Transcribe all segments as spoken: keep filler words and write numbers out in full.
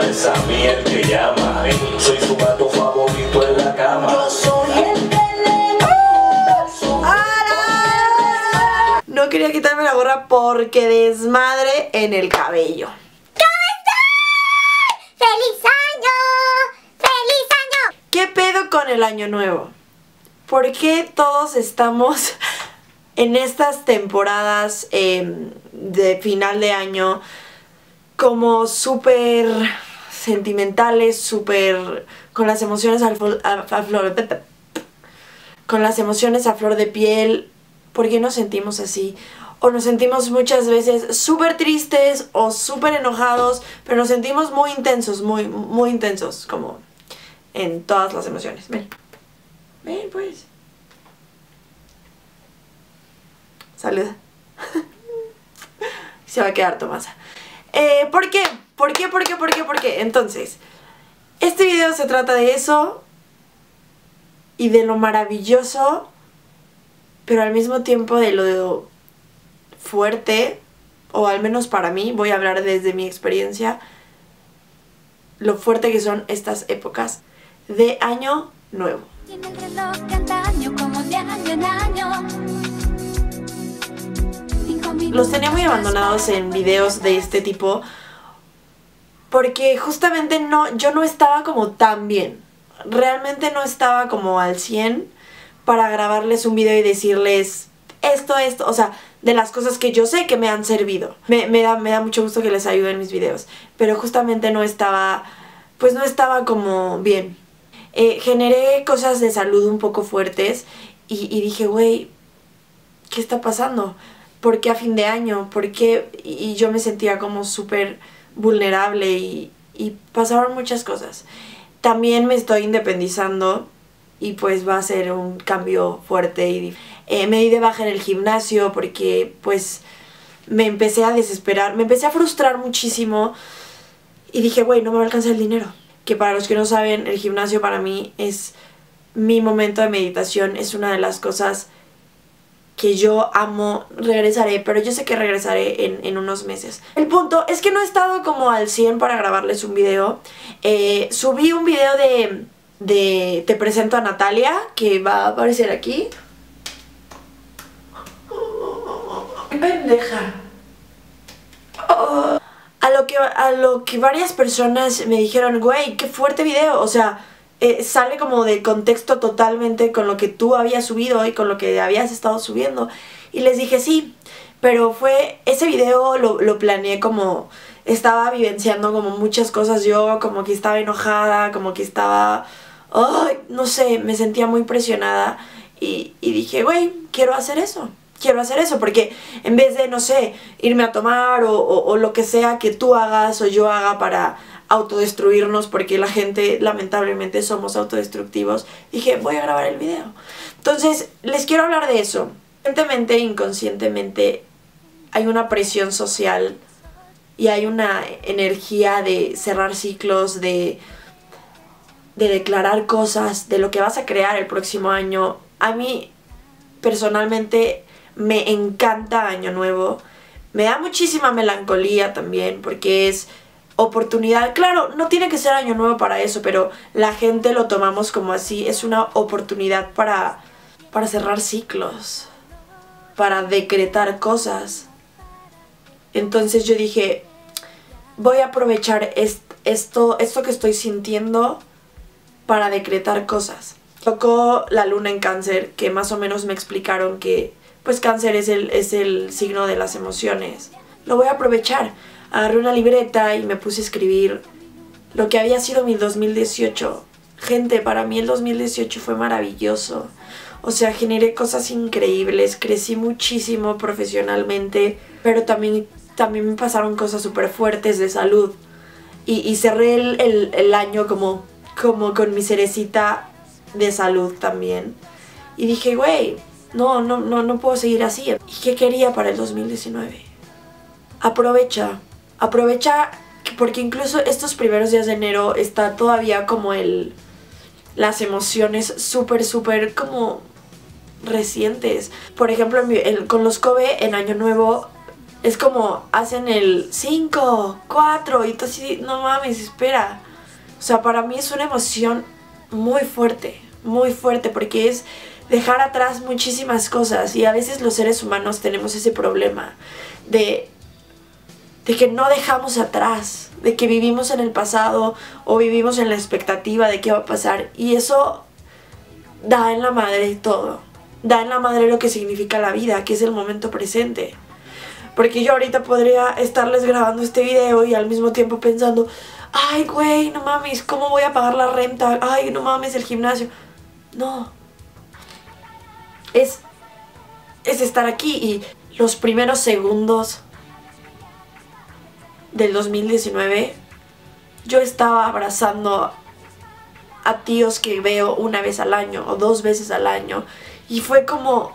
es a mí el que llama. Soy su gato favorito en la cama. Yo soy el que le gusta. No quería quitarme la gorra porque desmadre en el cabello. ¿Cómo están? ¡Feliz año! ¡Feliz año! ¿Qué pedo con el año nuevo? ¿Por qué todos estamos en estas temporadas eh, de final de año como súper sentimentales, súper con las emociones a, flor, a, a flor con las emociones a flor de piel? ¿Por qué nos sentimos así? O nos sentimos muchas veces súper tristes o súper enojados, pero nos sentimos muy intensos, muy, muy intensos, como en todas las emociones. Ven, ven pues. Saluda. Se va a quedar Tomasa. Eh, ¿Por qué? ¿Por qué? ¿Por qué? ¿Por qué? ¿Por qué? Entonces, este video se trata de eso y de lo maravilloso, pero al mismo tiempo de lo fuerte, o al menos para mí, voy a hablar desde mi experiencia, lo fuerte que son estas épocas de año nuevo. Tiene el reloj de antaño, como de año en año. Los tenía muy abandonados en videos de este tipo porque justamente no, yo no estaba como tan bien. Realmente no estaba como al cien para grabarles un video y decirles esto, esto, o sea, de las cosas que yo sé que me han servido. Me, me, da, me da mucho gusto que les ayude en mis videos, pero justamente no estaba, pues no estaba como bien. Eh, generé cosas de salud un poco fuertes y, y dije, güey, ¿qué está pasando? ¿Por qué a fin de año? ¿Por qué? Y yo me sentía como súper vulnerable y, y pasaron muchas cosas. También me estoy independizando y pues va a ser un cambio fuerte. Y eh, me di de baja en el gimnasio porque pues me empecé a desesperar, me empecé a frustrar muchísimo y dije, güey, no me va a alcanzar el dinero. Que para los que no saben, el gimnasio para mí es mi momento de meditación, es una de las cosas que yo amo. Regresaré, pero yo sé que regresaré en, en unos meses. El punto es que no he estado como al cien para grabarles un video. Eh, subí un video de, de Te presento a Natalia, que va a aparecer aquí. ¡Qué pendeja! Oh. A lo que, a lo que varias personas me dijeron, güey, qué fuerte video, o sea, Eh, sale como de contexto totalmente con lo que tú habías subido y con lo que habías estado subiendo. Y les dije sí, pero fue, ese video lo, lo planeé como, estaba vivenciando como muchas cosas yo, como que estaba enojada, como que estaba, ay, no sé, me sentía muy presionada. Y, y dije, güey, quiero hacer eso, quiero hacer eso, porque en vez de, no sé, irme a tomar o, o, o lo que sea que tú hagas o yo haga para autodestruirnos, porque la gente lamentablemente somos autodestructivos, dije, voy a grabar el video. Entonces, les quiero hablar de eso. Conscientemente e inconscientemente hay una presión social y hay una energía de cerrar ciclos, de, de declarar cosas, de lo que vas a crear el próximo año. A mí, personalmente, me encanta Año Nuevo. Me da muchísima melancolía también, porque es oportunidad. Claro, no tiene que ser año nuevo para eso, pero la gente lo tomamos como así. Es una oportunidad para, para cerrar ciclos, para decretar cosas. Entonces yo dije, voy a aprovechar est esto, esto que estoy sintiendo para decretar cosas. Tocó la luna en Cáncer, que más o menos me explicaron que pues Cáncer es el, es el signo de las emociones. Lo voy a aprovechar. Agarré una libreta y me puse a escribir lo que había sido mi dos mil dieciocho. Gente, para mí el dos mil dieciocho fue maravilloso. O sea, generé cosas increíbles, crecí muchísimo profesionalmente, pero también, también me pasaron cosas súper fuertes de salud. Y, y cerré el, el, el año como, como con mi cerecita de salud también. Y dije, güey, no, no, no, no puedo seguir así. ¿Y qué quería para el dos mil diecinueve? Aprovecha. Aprovecha, porque incluso estos primeros días de enero está todavía como el... las emociones súper, súper como recientes. Por ejemplo, en, en, con los Kobe en Año Nuevo Es como hacen el cinco, cuatro y tú así, no mames, espera. O sea, para mí es una emoción muy fuerte, muy fuerte, porque es dejar atrás muchísimas cosas. Y a veces los seres humanos tenemos ese problema de, de que no dejamos atrás, de que vivimos en el pasado o vivimos en la expectativa de qué va a pasar. Y eso da en la madre todo. Da en la madre lo que significa la vida, que es el momento presente. Porque yo ahorita podría estarles grabando este video y al mismo tiempo pensando, ay, güey, no mames, ¿cómo voy a pagar la renta? Ay, no mames, el gimnasio. No. Es, es estar aquí. Y los primeros segundos del dos mil diecinueve, yo estaba abrazando a tíos que veo una vez al año o dos veces al año. Y fue como,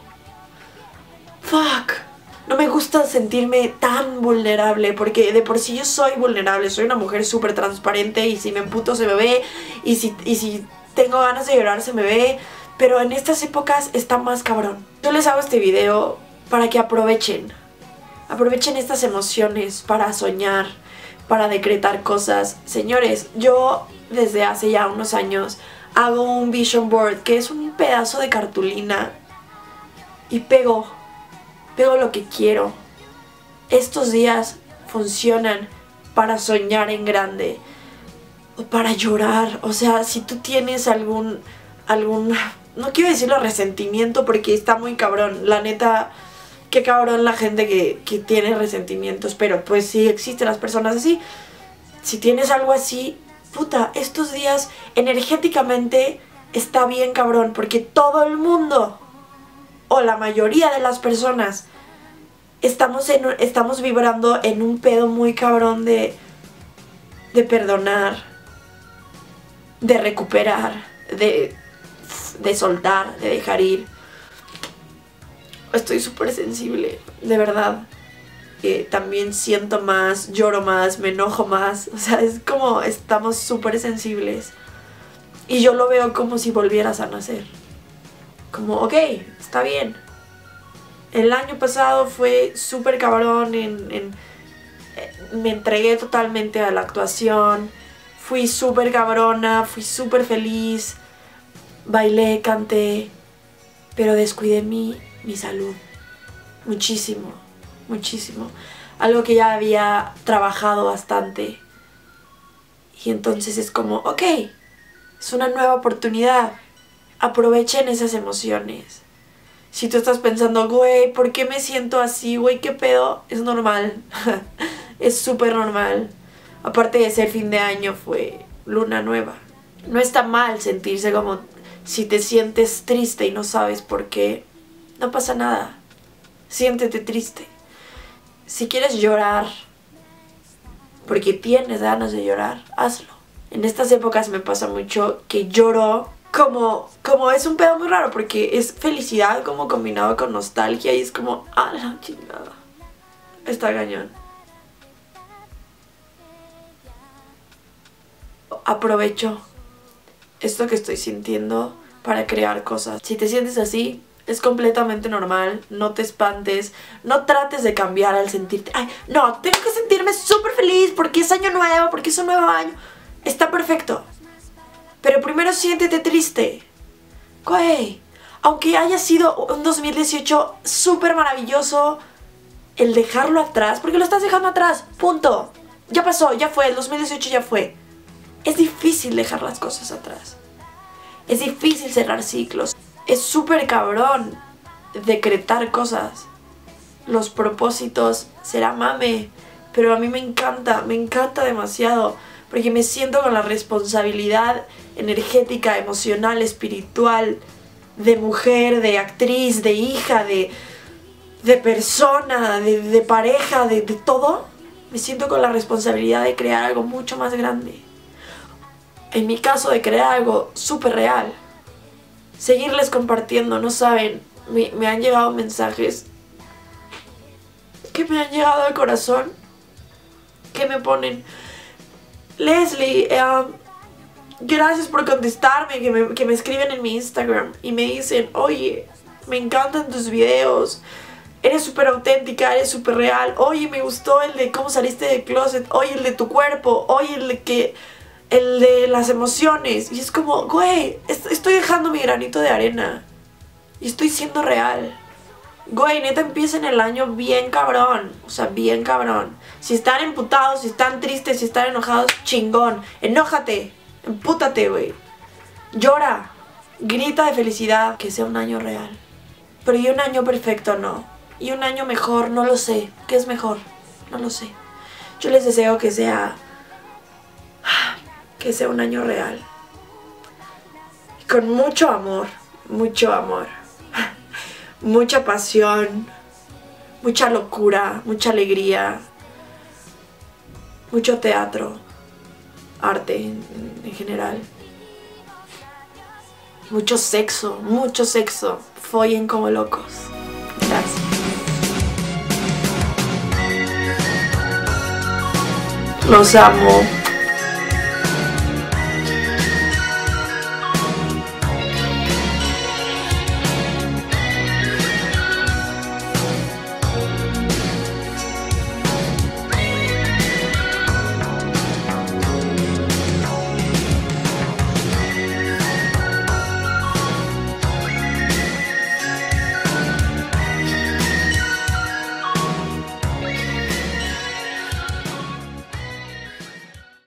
fuck. No me gusta sentirme tan vulnerable, porque de por sí yo soy vulnerable, soy una mujer súper transparente y si me emputo se me ve, y si, y si tengo ganas de llorar se me ve, pero en estas épocas está más cabrón. Yo les hago este video para que aprovechen, aprovechen estas emociones para soñar, para decretar cosas. Señores, yo desde hace ya unos años hago un vision board, que es un pedazo de cartulina, y pego Pego lo que quiero. Estos días funcionan para soñar en grande o para llorar. O sea, si tú tienes algún, algún, no quiero decirlo resentimiento porque está muy cabrón. La neta, qué cabrón la gente que, que tiene resentimientos. Pero pues sí existen las personas así. Si tienes algo así, puta, estos días energéticamente está bien cabrón, porque todo el mundo, o la mayoría de las personas, estamos, en, estamos vibrando en un pedo muy cabrón de, de perdonar, de recuperar, de, de soltar, de dejar ir. Estoy súper sensible, de verdad. Eh, también siento más, lloro más, me enojo más. O sea, es como estamos súper sensibles. Y yo lo veo como si volvieras a nacer. Como, ok, está bien. El año pasado fue súper cabrón, en, en, eh, me entregué totalmente a la actuación, fui súper cabrona, fui súper feliz, bailé, canté, pero descuidé mi, mi salud, muchísimo, muchísimo. Algo que ya había trabajado bastante. Y entonces es como, ok, es una nueva oportunidad. Aprovechen esas emociones. Si tú estás pensando, güey, ¿por qué me siento así? Güey, ¿qué pedo? Es normal. Es súper normal. Aparte de ser fin de año, fue luna nueva. No está mal sentirse como, si te sientes triste y no sabes por qué, no pasa nada. Siéntete triste. Si quieres llorar porque tienes ganas de llorar, hazlo. En estas épocas me pasa mucho que lloro como, como es un pedo muy raro, porque es felicidad como combinado con nostalgia y es como, ah, la chingada. Está cañón. Aprovecho esto que estoy sintiendo para crear cosas. Si te sientes así, es completamente normal, no te espantes, no trates de cambiar al sentirte, ay, no, tengo que sentirme súper feliz porque es año nuevo, porque es un nuevo año. Está perfecto. Pero primero siéntete triste. Güey, aunque haya sido un dos mil dieciocho súper maravilloso, el dejarlo atrás, porque lo estás dejando atrás, punto. Ya pasó, ya fue, el dos mil dieciocho ya fue. Es difícil dejar las cosas atrás. Es difícil cerrar ciclos. Es súper cabrón decretar cosas. Los propósitos, será mame, pero a mí me encanta, me encanta demasiado. Porque me siento con la responsabilidad energética, emocional, espiritual, de mujer, de actriz, de hija, de, de persona, de, de pareja, de, de todo. Me siento con la responsabilidad de crear algo mucho más grande. En mi caso, de crear algo súper real. Seguirles compartiendo, no saben, me, me han llegado mensajes que me han llegado al corazón, que me ponen, Leslie, um, gracias por contestarme, que me, que me escriben en mi Instagram y me dicen, oye, me encantan tus videos, eres súper auténtica, eres súper real. Oye, me gustó el de cómo saliste del closet. Oye, el de tu cuerpo. Oye, el de que... el de las emociones. Y es como, güey, est estoy dejando mi granito de arena. Y estoy siendo real. Güey, neta, empiecen el año bien cabrón. O sea, bien cabrón. Si están emputados, si están tristes, si están enojados, chingón. Enójate, empútate, güey. Llora, grita de felicidad. Que sea un año real. Pero y un año perfecto, no. Y un año mejor, no lo sé. ¿Qué es mejor? No lo sé. Yo les deseo que sea... que sea un año real. Con mucho amor. Mucho amor. Mucha pasión, mucha locura, mucha alegría, mucho teatro, arte en, en general, mucho sexo, mucho sexo, follen como locos. Gracias. Los amo.